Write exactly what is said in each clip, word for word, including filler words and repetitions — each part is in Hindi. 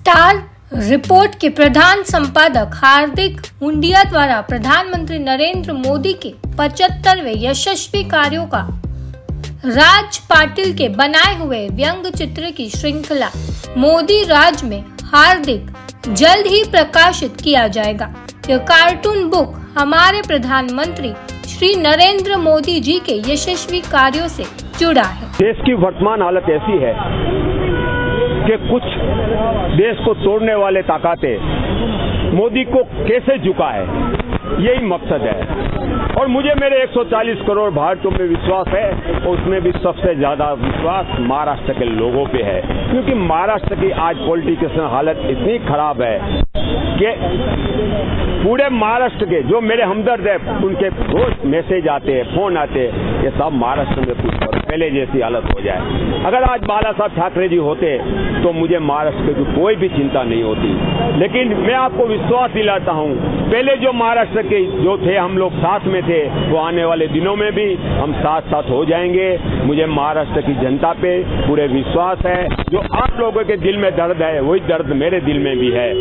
स्टार रिपोर्ट के प्रधान संपादक हार्दिक हुंडिया द्वारा प्रधानमंत्री नरेंद्र मोदी के पचहत्तरवें यशस्वी कार्यों का राज पाटिल के बनाए हुए व्यंग चित्र की श्रृंखला मोदी राज में हार्दिक जल्द ही प्रकाशित किया जाएगा। यह कार्टून बुक हमारे प्रधानमंत्री श्री नरेंद्र मोदी जी के यशस्वी कार्यों से जुड़ा है। देश की वर्तमान हालत ऐसी है कि कुछ देश को तोड़ने वाले ताकतें मोदी को कैसे झुका है, यही मकसद है। और मुझे मेरे एक सौ चालीस करोड़ भारतीयों में विश्वास है, और उसमें भी सबसे ज्यादा विश्वास महाराष्ट्र के लोगों पे है, क्योंकि महाराष्ट्र की आज पॉलिटिकल हालत इतनी खराब है कि पूरे महाराष्ट्र के जो मेरे हमदर्द है उनके रोज मैसेज आते हैं, फोन आते हैं, ये सब महाराष्ट्र में कुछ पहले जैसी हालत हो जाए। अगर आज बाला साहब ठाकरे जी होते तो मुझे महाराष्ट्र की कोई भी चिंता नहीं होती। लेकिन मैं आपको विश्वास दिलाता हूं, पहले जो महाराष्ट्र के जो थे हम लोग साथ में थे, वो आने वाले दिनों में भी हम साथ साथ हो जाएंगे। मुझे महाराष्ट्र की जनता पे पूरे विश्वास है। जो आप लोगों के दिल में दर्द है वही दर्द मेरे दिल में भी है।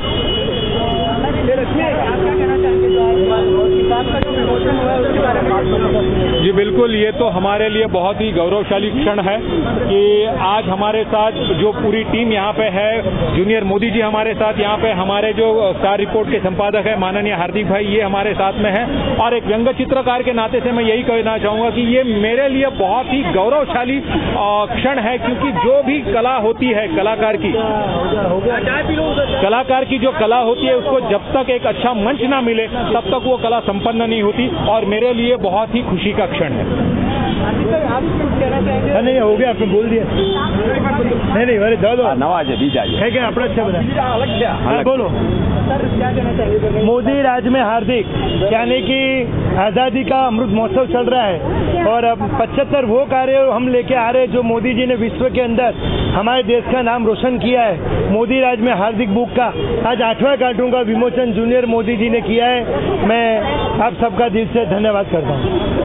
जी बिल्कुल, ये तो हमारे लिए बहुत ही गौरवशाली क्षण है कि आज हमारे साथ जो पूरी टीम यहाँ पे है, जूनियर मोदी जी हमारे साथ यहाँ पे, हमारे जो स्टार रिपोर्ट के संपादक है माननीय हार्दिक भाई, ये हमारे साथ में है। और एक व्यंग चित्रकार के नाते से मैं यही कहना चाहूंगा कि ये मेरे लिए बहुत ही गौरवशाली क्षण है, क्योंकि जो भी कला होती है कलाकार की कलाकार की जो कला होती है उसको जब तक एक अच्छा मंच ना मिले तब तक वो कला संपन्न नहीं होती, और मेरे लिए बहुत ही खुशी का क्षण है। नहीं हो गया, आपने बोल दिया। नहीं नहीं अरे दो नवाज है बीजा है क्या अपना अच्छा बता बोलो। मोदी राज में हार्दिक, यानी कि आजादी का अमृत महोत्सव चल रहा है, और अब पचहत्तर वो कार्य हम लेके आ रहे हैं जो मोदी जी ने विश्व के अंदर हमारे देश का नाम रोशन किया है। मोदी राज में हार्दिक बुक का आज आठवां कार्टून का विमोचन जूनियर मोदी जी ने किया है। मैं आप सबका दिल से धन्यवाद करता हूँ।